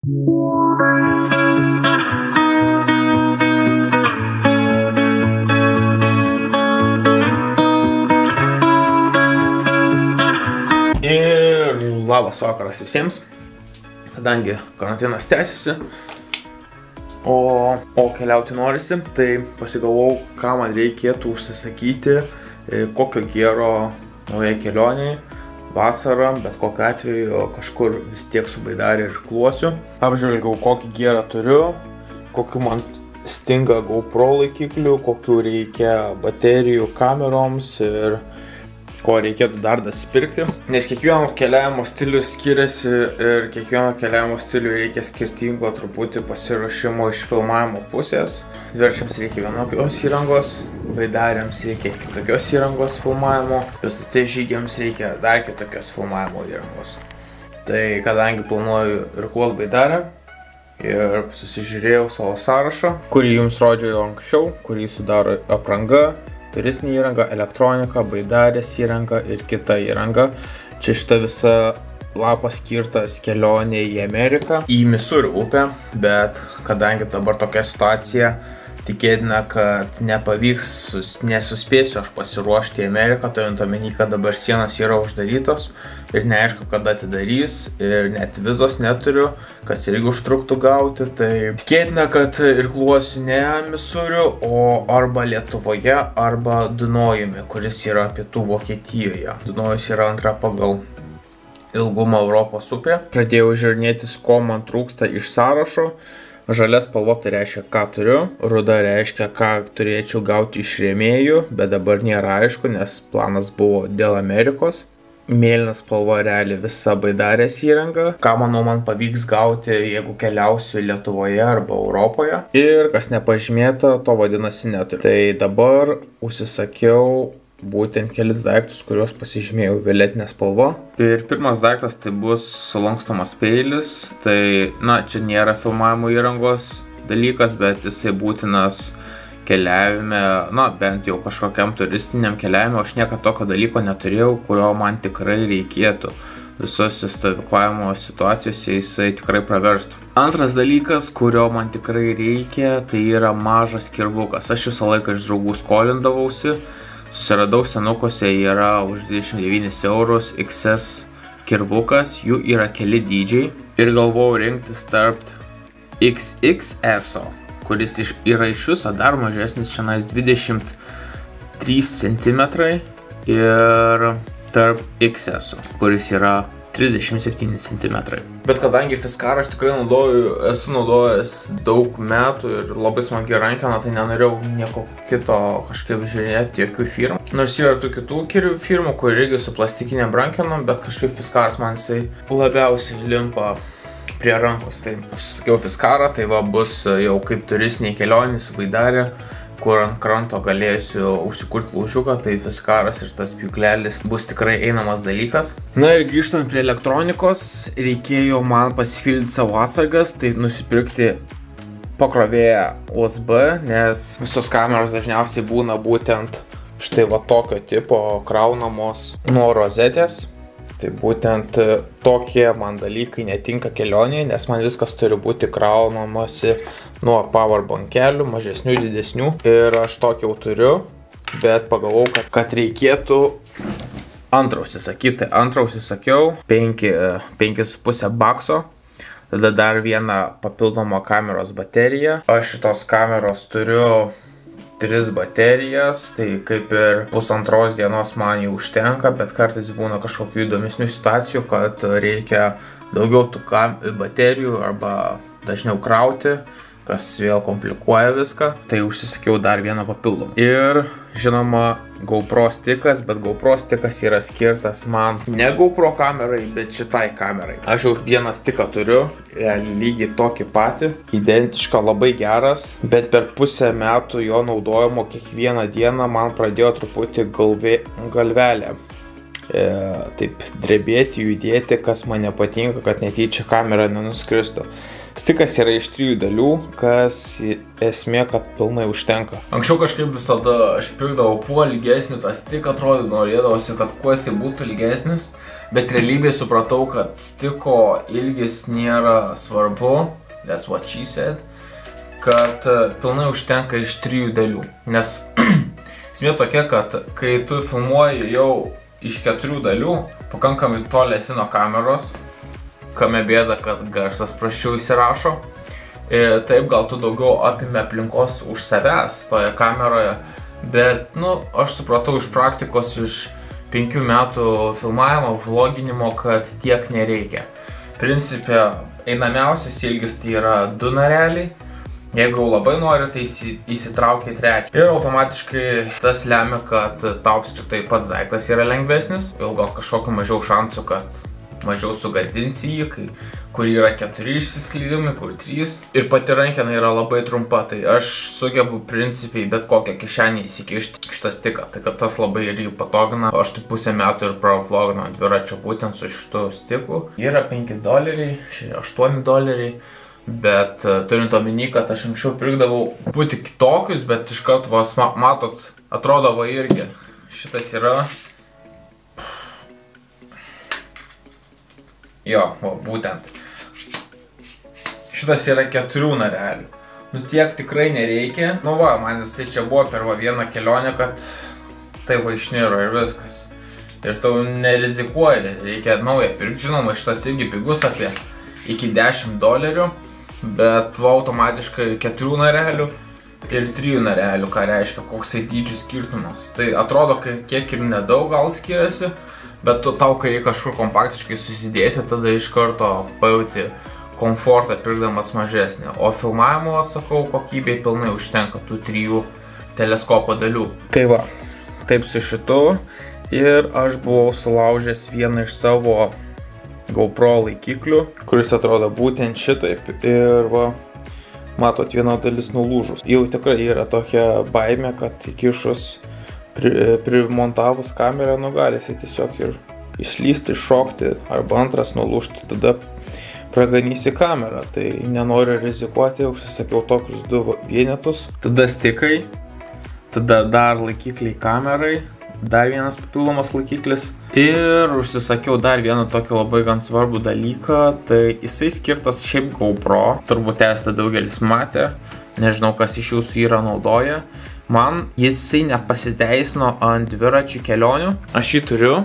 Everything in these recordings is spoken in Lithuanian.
Ir labas vakaras visiems, kadangi karantinas tęsiasi, o keliauti norisi, tai pasigalvojau, ką man reikėtų užsisakyti, kokio gėro naujai kelioniai, vasarą, bet kokiu atveju kažkur vis tiek su baidarė ir kluosiu. Apžvelgiau, kokį gėrą turiu, kokiu man stinga GoPro laikiklių, kokiu reikia baterijų kameroms ir ko reikėtų dar dasipirkti. Nes kiekvieno keliavimo stilius skiriasi ir kiekvieno keliavimo stilių reikia skirtingo truputį pasiruošimo iš filmavimo pusės. Dviračiams reikia vienokios įrangos, baidariams reikia kitokios įrangos filmavimo, pėstute žygiams reikia dar kitokios filmavimo įrangos. Tai kadangi planuoju irkluoti baidarę ir susižiūrėjau savo sąrašą, kurį jums rodžiau jau anksčiau, kurį sudaro apranga, turistinė įranga, elektronika, baidarės įranga ir kita įranga. Čia šita visa lapas skirtas kelionė į Ameriką, į Misuri upę, bet kadangi dabar tokia situacija, tikėtina, kad nepavyks, nesuspėsiu aš pasiruošti į Ameriką, turint omeny, kad dabar sienos yra uždarytos ir neaišku, kada atidarys ir net vizos neturiu, kas irgi užtruktų gauti, tai tikėtina, kad irkluosiu ne Misuriu, o arba Lietuvoje, arba Dunojumi, kuris yra pietų Vokietijoje. Dunojus yra antra pagal ilgumą Europos upė. Pradėjau žiūrinėtis, ko man trūksta iš sąrašo. Žalia spalva tai reiškia, ką turiu, ruda reiškia, ką turėčiau gauti iš rėmėjų, bet dabar nėra aišku, nes planas buvo dėl Amerikos. Mėlyna spalva realiai visa baidarės įranga, ką manau man pavyks gauti, jeigu keliausiu Lietuvoje arba Europoje. Ir kas nepažymėta, to vadinasi neturiu. Tai dabar užsisakiau būtent kelis daiktus, kuriuos pasižymėjau violetinė spalva. Ir pirmas daiktas tai bus sulankstomas peilis. Tai, čia nėra filmavimo įrangos dalykas, bet jisai būtinas keliavime, bent jau kažkokiam turistiniam keliavime. Aš niekad tokio dalyko neturėjau, kurio man tikrai reikėtų. Visose stovyklavimo situacijose jisai tikrai praverstų. Antras dalykas, kurio man tikrai reikia, tai yra mažas kirvukas. Aš visą laiką iš draugų skolindavausi. Susiradau senukose, yra už 29 eurus XS kirvukas, jų yra keli dydžiai. Ir galvojau rinktis tarp XXS, kuris yra iš viso dar mažesnis, šiandien 23 cm, ir tarp XS, kuris yra 37 cm. Bet kadangi Fiskara aš tikrai esu naudojęs daug metų ir labai smagi rankena, tai nenorėjau nieko kito kažkaip žiūrėti, jokių firmų. Nors yra tų kitų firmų, kur irgi su plastikinėm rankenom, bet kažkaip Fiskaras man jisai labiausiai limpa prie rankos. Tai aš sakiau Fiskarą, tai va bus jau kaip turistiniai kelioniai su baidarė, kur ant kranto galėsiu užsikurti laužiuką, tai Fiskaras ir tas pjūklelis bus tikrai einamas dalykas. Na ir grįžtant prie elektronikos, reikėjo man pasipildyti savo atsargas, tai nusipirkti pakrovėją USB, nes visos kameros dažniausiai būna būtent štai va tokio tipo kraunamos nuo rozetės. Tai būtent tokie man dalykai netinka kelionėje, nes man viskas turi būti kraunamasi nuo powerbankelių, mažesnių, didesnių. Ir aš tokį jau turiu, bet pagalvojau, kad reikėtų antrą užsisakyti. Tai antrą užsisakiau 5,5 bakso. Tada dar vieną papildomą kameros bateriją. Aš šitos kameros turiu 3 baterijas, tai kaip ir pusantros dienos man jų užtenka, bet kartais būna kažkokių įdomesnių situacijų, kad reikia daugiau tų baterijų arba dažniau krauti, kas vėl komplikuoja viską. Tai užsisakiau dar vieną papildomą. Ir žinoma GoPro stikas, bet GoPro stikas yra skirtas man ne GoPro kamerai, bet šitai kamerai. Aš jau vieną stiką turiu, lygiai tokį patį, identišką, labai geras, bet per pusę metų jo naudojimo kiekvieną dieną man pradėjo truputį galvelė taip drebėti, judėti, kas man nepatinka, kad netyčia kamera nenuskristų. Stikas yra iš 3 dalių, kas esmė, kad pilnai užtenka. Anksčiau kažkaip visada aš pirkdavau kuo ilgesnį tą stiką, atrodo, norėdavosi, kad kuo jisai būtų ilgesnis, bet realybėje supratau, kad stiko ilgis nėra svarbu, that's what she said, kad pilnai užtenka iš 3 dalių. Nes esmė tokia, kad kai tu filmuoji jau iš 4 dalių, pakankamai toli esi nuo kameros, kame bėda, kad garsas prasčiau įsirašo. Taip, gal tu daugiau apimi aplinkos už savęs toje kameroje, bet, aš supratau iš praktikos, iš 5 metų filmavimo, vloginimo, kad tiek nereikia. Principė, einamiausias ilgis tai yra 2 nareliai. Jeigu labai nori, tai įsitraukia 3. Ir automatiškai tas lemia, kad tau apskritai pats daiktas yra lengvesnis. Jau gal kažkokiu mažiau šansų, kad mažiau sugadinsi jį, kur yra 4 išsiskleidimai, kur 3. Ir pati rankena yra labai trumpa, tai aš sugebu principiai bet kokią kišenį įsikišti šitą stiką. Tai kad tas labai irgi patogina. Aš tai pusę metų ir pravloginau dviračio būtent su šitu stiku. Yra $5, $8. Bet turint omeny, kad aš anksčiau pirkdavau būti kitokius, bet iš karto vos matot, atrodo va irgi. Šitas yra. Jo, va, būtent. Šitas yra 4 narelių. Tiek tikrai nereikia. Va, man jisai čia buvo per vieną kelionę, kad tai va išniro ir viskas. Ir tau nerizikuoji, reikia naują pirkti. Žinoma, šitas irgi pigus apie iki $10. Bet va automatiškai 4 narelių ir 3 narelių, ką reiškia koksai dydžių skirtumas. Tai atrodo, kiek ir nedaug gal skiriasi, bet tau, kai reikia kažkur kompaktiškai susidėti, tada iš karto pajauti komfortą pirkdamas mažesnį. O filmavimo, sakau, kokybei pilnai užtenka tų 3 teleskopo dalių. Tai va, taip su šitu. Ir aš buvau sulaužęs vieną iš savo GoPro laikiklių, kuris atrodo būtent šitaip. Ir va, matot, viena dalis nulūžus. Jau tikrai yra tokia baimė, kad įkišus, primontavus kamerą, gali jisai tiesiog ir išlysti, šokti, arba antras nulūžti, tada praganysi kamerą. Tai nenoriu rizikuoti, užsisakiau tokius 2 vienetus. Tada stikai, tada dar laikikliai kamerai, dar vienas papildomas laikiklis. Ir užsisakiau dar vieną tokį labai gan svarbų dalyką. Tai jisai skirtas šiaip GoPro. Turbūt esate daugelis matę. Nežinau, kas iš jūsų yra naudoja. Man jisai nepasiteisino ant dviračių kelionių. Aš jį turiu.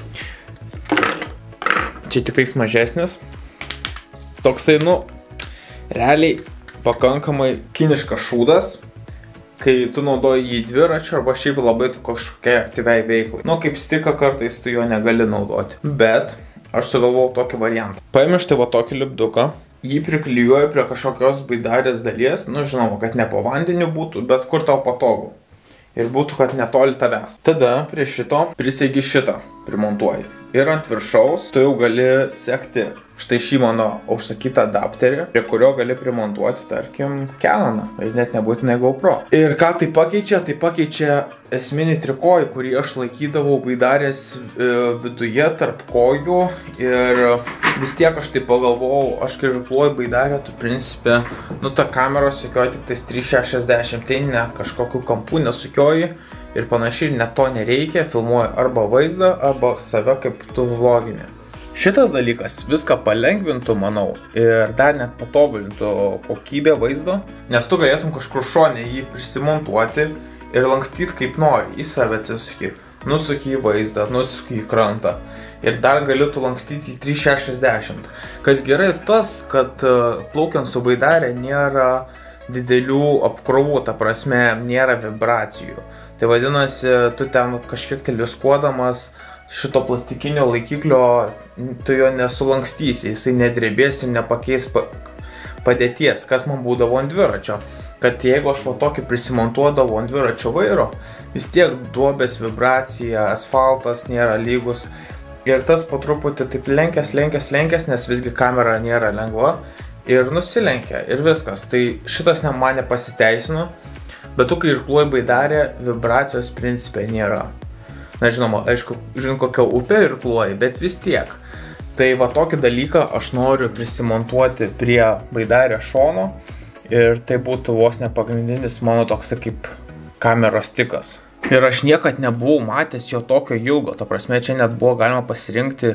Čia tiktais mažesnis. Toksai, realiai pakankamai kiniškas šūdas. Kai tu naudoji jį dviračio arba šiaip labai kažkokiai aktyviai veiklai. Kaip stiką kartais tu jo negali naudoti. Bet aš sugalvojau tokį variantą. Paėmiau štai va tokį lipduką. Jį priklijuoju prie kažkokios baidarės dalies. Žinoma, kad ne po vandeniu būtų, bet kur tau patogu. Ir būtų, kad netoli tavęs. Tada prie šito prisegi šitą primontuoji. Ir ant viršaus tu jau gali sekti štai šį mano užsakytą adapterį, prie kurio gali primontuoti, tarkim, Canoną. Ir net nebūtinai GoPro. Ir ką tai pakeičia? Tai pakeičia esminį trikojį, kurį aš laikydavau baidarės viduje tarp kojų. Ir vis tiek aš tai pagalvojau, aš kai žukluoju baidarę, tu principė, ta kamera sukioja tik tais 360, tai ne kažkokiu kampu nesukioji. Ir panašiai, net to nereikia, filmuoji arba vaizdą, arba save kaip tu vlogini. Šitas dalykas viską palengvintų, manau, ir dar net patobulintų kokybę vaizdo, nes tu galėtum kažkur šone jį prisimontuoti ir lankstyti kaip nori, į save atsisuki, nusuki į vaizdą, nusuki į krantą ir dar galėtų lankstyti į 360. Kas gerai tas, kad plaukiant su baidarė nėra didelių apkrovų, ta prasme nėra vibracijų. Tai vadinasi, tu ten kažkiek teliuskuodamas šito plastikinio laikiklio, tu jo nesulankstysi, jisai nedrebės ir nepakeis padėties, kas man būdavo ant dviračio. Kad jeigu aš va tokį prisimontuodavau ant dviračio vairo, vis tiek duobės vibracija, asfaltas nėra lygus. Ir tas po truputį taip lenkęs, nes visgi kamera nėra lengva. Ir nusilenkia, ir viskas. Tai šitas man nepasiteisino. Bet tu, kai irkluoji baidarę, vibracijos principė nėra. Na žinoma, aišku, žinau kokią upę irkluoji, bet vis tiek. Tai va tokį dalyką aš noriu prisimontuoti prie baidarės šono ir tai būtų vos ne pagrindinis mano toks kaip kameros tikas. Ir aš niekad nebuvau matęs jo tokio ilgo, ta prasme čia net buvo galima pasirinkti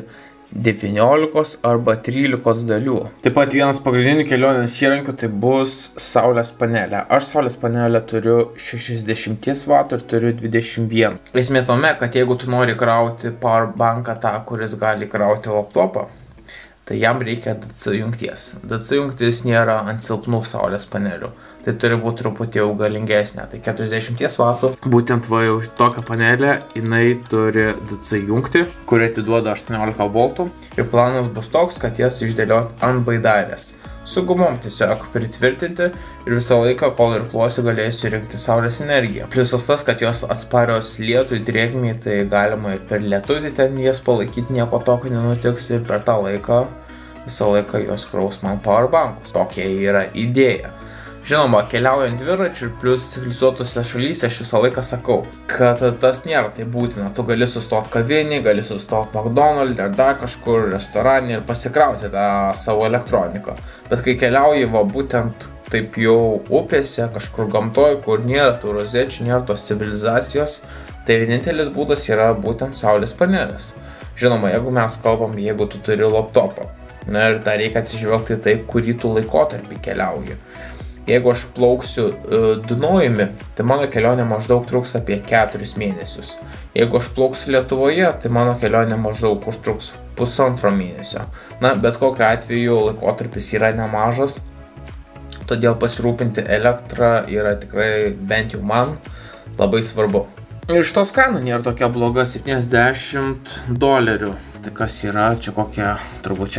19 arba 13 dalių. Taip pat vienas pagrindinių kelionės įrankių tai bus saulės panelė. Aš saulės panelę turiu 60 W ir turiu 21. Esmė tome, kad jeigu tu nori krauti powerbanką tą, kuris gali krauti laptopą, tai jam reikia DC jungties. DC jungtis nėra ant silpnų saulės panelių. Tai turi būti truputį jau galingesnė. Tai 40 W. Būtent va jau tokią panelę, jinai turi DC jungtį, kuri atiduoda 18 V. Ir planas bus toks, kad jas išdėlioti ant baidarės. Su gumom tiesiog pritvirtinti ir visą laiką, kol irkluosiu, galėsiu rinkti saulės energiją. Pliusas tas, kad jos atsparios lietui, drėgmei, tai galima ir per lietutį ten jas palaikyti, nieko tokio nenutiks ir per tą laiką visą laiką jos kraus man powerbankus. Tokia yra idėja. Žinoma, keliaujant dviračiu ir plus civilizuotose šalyse aš visą laiką sakau, kad tas nėra tai būtina. Tu gali sustoti kavinį, gali sustoti McDonald's ar dar kažkur restorane ir pasikrauti tą savo elektroniką. Bet kai keliauji va būtent taip jau upėse, kažkur gamtoj, kur nėra tų rozečių, nėra tos civilizacijos, tai vienintelis būdas yra būtent saulės panelės. Žinoma, jeigu mes kalbam, jeigu tu turi laptopą, na ir dar reikia atsižvelgti tai, kurį tu laikotarpį keliauji. Jeigu aš plauksiu Dunojumi, tai mano kelionė maždaug truks apie 4 mėnesius. Jeigu aš plauksiu Lietuvoje, tai mano kelionė maždaug užtruks 1,5 mėnesio. Na, bet kokiu atveju laikotarpis yra nemažas, todėl pasirūpinti elektrą yra tikrai, bent jau man, labai svarbu. Iš tos kaina nėra tokia bloga, $70. Tai kas yra, čia kokie turbūt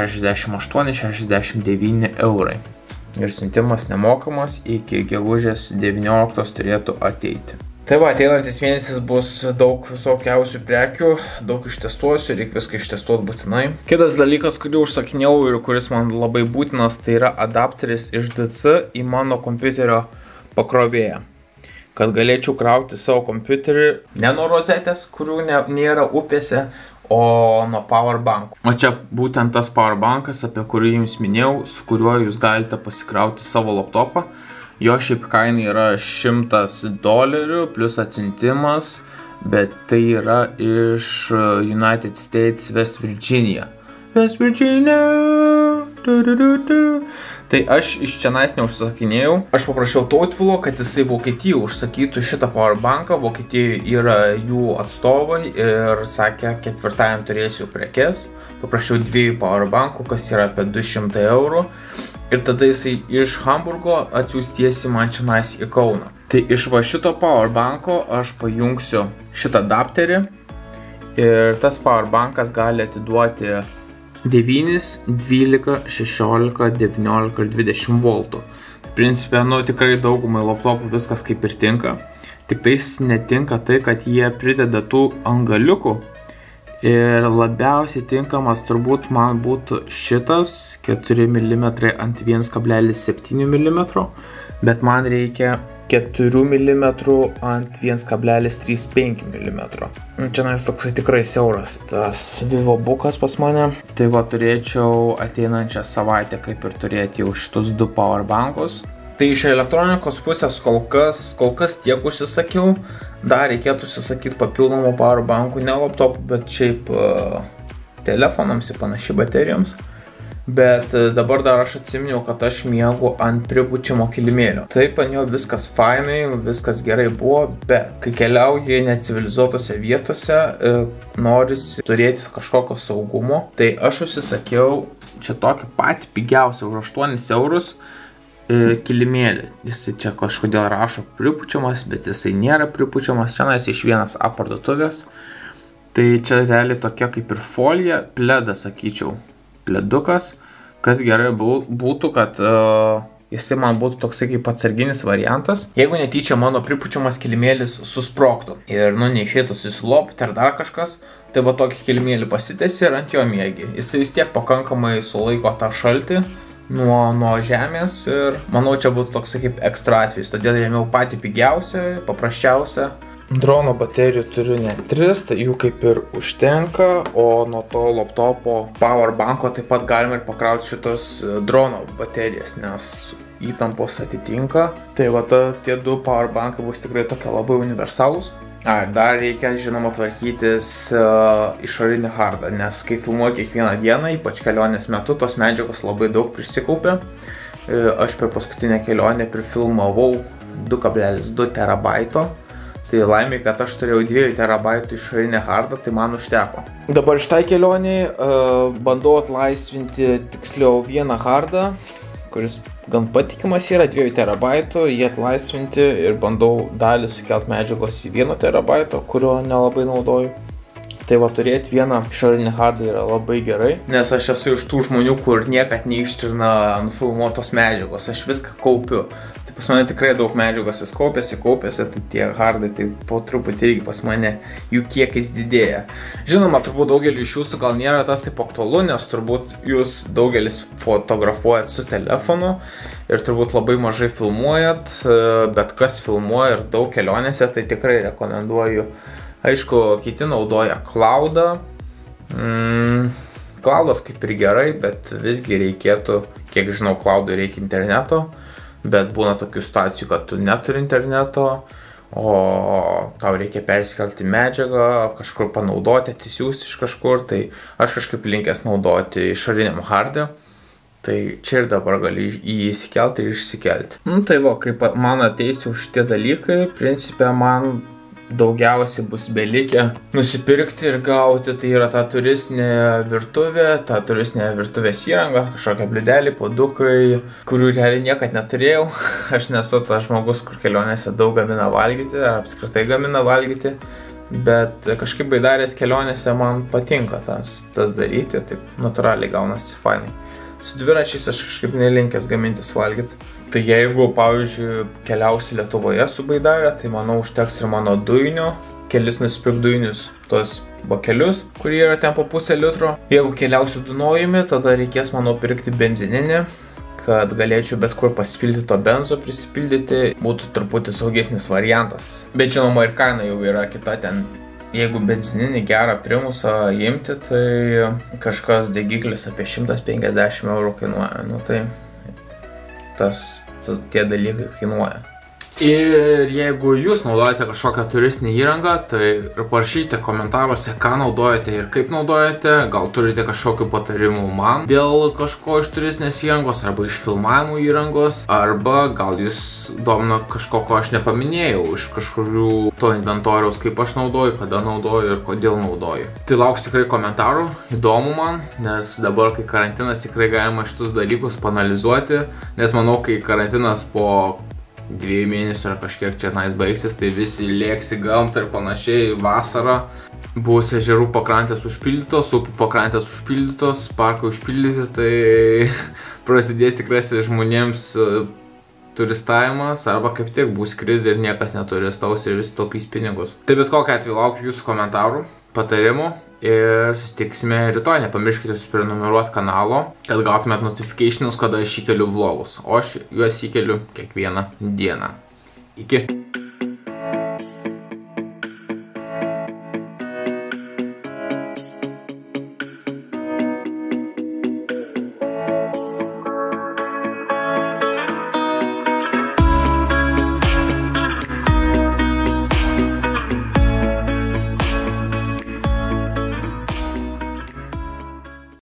68-69 eurai. Ir siuntimas nemokamas, iki gegužės 19 turėtų ateiti. Tai va, ateinantis mėnesis bus daug visokiausių prekių, daug ištestuosiu, reikia viską ištestuoti būtinai. Kitas dalykas, kurį užsakinėjau ir kuris man labai būtinas, tai yra adapteris iš DC į mano kompiuterio pakrovėją. Kad galėčiau krauti savo kompiuterį ne nuo rozetės, kurių nėra upėse, o nuo powerbanko. O čia būtent tas powerbankas, apie kurį jums minėjau, su kuriuo jūs galite pasikrauti savo laptopą. Jo šiaip kaina yra $100 plus atsiuntimas, bet tai yra iš United States, West Virginia. West Virginia! Tai aš iš čionais neužsakinėjau. Aš paprašiau Tautvilo, kad jisai Vokietijai užsakytų šitą powerbanką. Vokietijoje yra jų atstovai ir sakė, 4 turėsiu prekes. Paprašiau 2 powerbankų, kas yra apie 200 eurų. Ir tada jisai iš Hamburgo atsiųs tiesiai man čionais į Kauną. Tai iš va šito powerbanko aš pajungsiu šitą adapterį. Ir tas powerbankas gali atiduoti 9, 12, 16, 19 ir 20 voltų. Principė, tikrai daugumai laptopų viskas kaip ir tinka. Tik tais netinka tai, kad jie prideda tų angaliukų. Ir labiausiai tinkamas turbūt man būtų šitas 4 mm ant 1,7 mm. Bet man reikia 4 mm ant 1,35 mm. Čia toksai tikrai siauras tas Vivobukas pas mane. Tai va turėčiau ateinančią savaitę kaip ir turėti jau šitus 2 powerbankus. Tai iš elektronikos pusės kol kas tiek užsisakiau. Dar reikėtų užsisakyti papildomų powerbankų, ne laptopų, bet šiaip telefonams ir panašiai baterijoms. Bet dabar dar aš atsiminiau, kad aš miegu ant pripučiamo kilimėlio. Taip, ant jo viskas fainai, viskas gerai buvo, bet kai keliauji necivilizuotose vietose, norisi turėti kažkokio saugumo. Tai aš užsisakiau čia tokį patį pigiausią už 8 eurus kilimėlį. Jisai čia kažkodėl rašo pripučiamas, bet jisai nėra pripučiamas. Čia iš vienas parduotuvės. Tai čia realiai tokia kaip ir folija, pledas, sakyčiau. Pledukas, kas gerai būtų, kad jisai man būtų toksai kaip atsarginis variantas. Jeigu netyčia mano pripučiamas kilimėlis susprogtų ir neišeitų susilopti ar dar kažkas, tai va tokį kilimėlį pasitesi ir ant jo miegi. Jisai vis tiek pakankamai sulaiko tą šaltį nuo žemės ir manau čia būtų toksai kaip ekstra atvejis. Todėl ėmiau patį pigiausią, paprasčiausią. Drono baterijų turiu net 3, tai jų kaip ir užtenka, o nuo to laptopo powerbanko taip pat galima ir pakrauti šitos drono baterijas, nes įtampos atitinka. Tai va, tie du powerbankai bus tikrai tokie labai universalūs. Ir dar reikia, žinoma, tvarkytis išorinį hardą, nes kai filmuoju kiekvieną dieną, ypač kelionės metu, tos medžiagos labai daug prisikaupia. Aš per paskutinę kelionę prifilmavau 2,2 terabaito. Tai laimė, kad aš turėjau 2 terabaitų išorinę hardą, tai man užteko. Dabar šitai kelioniai bandau atlaisvinti tiksliau vieną hardą, kuris gan patikimas yra, 2 terabaitų, jį atlaisvinti ir bandau dalį sukelt medžiagos į 1 terabaito, kurio nelabai naudoju. Tai va, turėti vieną išorinį hardą yra labai gerai, nes aš esu iš tų žmonių, kur niekad neištrina nufilmuotos medžiagos, aš viską kaupiu. Tai pas mane tikrai daug medžiagos vis kaupiasi, tai tie hardai tai po truputį irgi pas mane jų kiekis didėja. Žinoma, turbūt daugelį iš jūsų gal nėra tas taip aktualu, nes turbūt jūs daugelis fotografuojat su telefonu ir turbūt labai mažai filmuojat, bet kas filmuoja ir daug kelionėse, tai tikrai rekomenduoju. Aišku, kiti naudoja cloudą. Cloudas kaip ir gerai, bet visgi reikėtų, kiek žinau, cloudui reikia interneto, bet būna tokių situacijų, kad tu neturi interneto, o tau reikia persikelti medžiagą, kažkur panaudoti, atsisiųsti iš kažkur, tai aš kažkaip linkęs naudoti išoriniam harde. Tai čia ir dabar gali jį įsikelti ir išsikelti. Tai va, kaip man ateis jau šitie dalykai, principė man daugiausiai bus belikę nusipirkti ir gauti, tai yra ta turistinė virtuvės įranga, kažkokia bliudelį, puodukai, kurių realiai niekad neturėjau. Aš nesu tas žmogus, kur kelionėse daug gamina valgyti, ar apskritai gamina valgyti, bet kažkaip baidarės kelionėse man patinka tas daryti, taip natūraliai gaunasi fainai. Su dviračiais aš kažkaip nelinkęs gamintis valgyti. Tai jeigu, pavyzdžiui, keliausiu Lietuvoje su baidarė, tai manau užteks ir mano dujinių, kelis nusipirk dujinius tos bakelius, kurie yra ten po pusę litro. Jeigu keliausiu Dunojumi, tada reikės, manau, pirkti benzininį, kad galėčiau bet kur pasipildyti to benzo, prisipildyti, būtų truputį saugesnis variantas. Bet žinoma, ir kaina jau yra kita ten. Jeigu benzininį gerą primusą imti, tai kažkas degiklis apie 150 eurų kainuoja. Nu tai tie dalykai kainuoja. Ir jeigu jūs naudojate kažkokią turistinę įrangą, tai parašykite komentaruose, ką naudojate ir kaip naudojate. Gal turite kažkokių patarimų man dėl kažko iš turistinės įrangos arba iš filmavimų įrangos, arba gal jūs domina kažko, ko aš nepaminėjau iš kažkurių to inventoriaus, kaip aš naudoju, kada naudoju ir kodėl naudoju. Tai lauksiu tikrai komentarų, įdomu man, nes dabar, kai karantinas, tikrai galima šitus dalykus paanalizuoti, nes manau, kai karantinas po 2 mėnesių ar kažkiek čia baigsis, tai visi lėks į gamtą ir panašiai, vasarą bus ežerų pakrantės užpildytos, upių pakrantės užpildytos, parkai užpildyti, tai prasidės tikrasi žmonėms turistavimas, arba kaip tik bus krizė ir niekas neturistaus ir visi taupys pinigus. Tai bet kokiu atveju laukiu jūsų komentarų, patarimų ir susitiksime rytoj. Nepamirškite susiprenumeruoti kanalo, kad gautumėt notificationus, kada aš įkeliu vlogus. O aš juos įkeliu kiekvieną dieną. Iki!